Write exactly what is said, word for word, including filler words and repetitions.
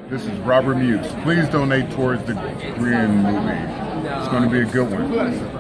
This is Robert Mukes. Please donate towards the GRIN movie. It's going to be a good one.